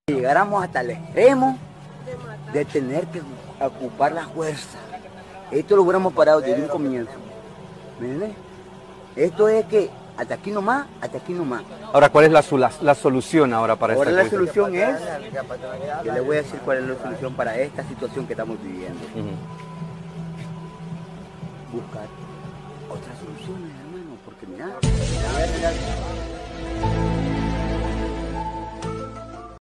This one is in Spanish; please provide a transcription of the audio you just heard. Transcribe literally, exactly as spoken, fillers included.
Llegáramos hasta el extremo de tener que ocupar la fuerza. Esto lo hubiéramos parado desde un comienzo. ¿Me entiendes? Esto es que hasta aquí nomás, hasta aquí nomás. Ahora, ¿cuál es la, la, la solución ahora para ahora esta la crisis? solución es, yo le voy a decir cuál es la solución para esta situación que estamos viviendo. Uh-huh. Buscar otras soluciones, hermano, porque mira,